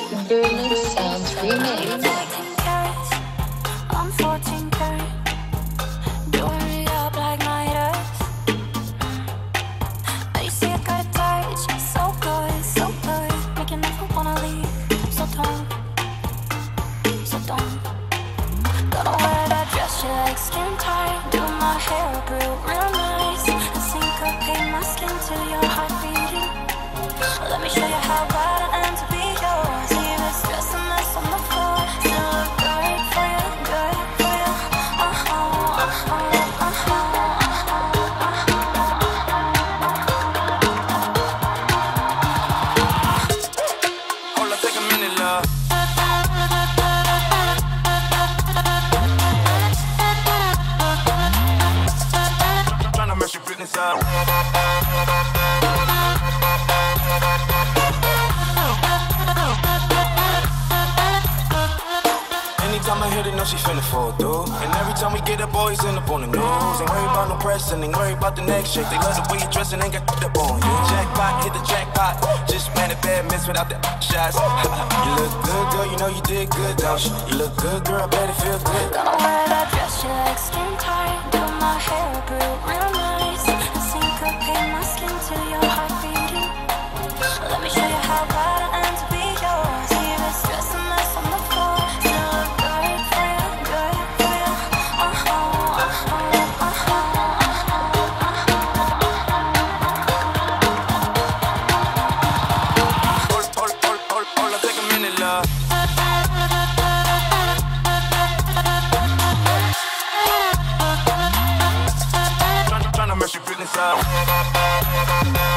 Berlin Sounds Remix. I'm 14K, doing me up like Midas. Now you see I got a touch, so good, make you never wanna leave. So don't. Gonna wear that dress you like, skin tight, do my hair up real nice. I syncopate my skin to your heart beating. Let me show you how bad I am to be yours. Leave this dress a mess on the floor. Still look good for you, good for you. Hold up, take a minute, love. Tryna mess your business up. Anytime I hit it, know she finna fall through. And every time we get up, boys end up on the news. Ain't worry about no pressing, ain't worry about the next shit. They love the way you dressing, ain't got up on you. Jackpot, hit the jackpot. Just ran a bad miss without the shots. You look good, girl, you know you did good, don't you? You look good, girl, bet it feel good. Gonna wear that dress you like, skin tight, do my hair up real nice. I syncopate my skin to your heart beating. Let me show you how bad I am to be yours. Leave this dress a mess on the floor. Still look good for you, good for you. Hold up, take a minute, love. Tryna mess your business up.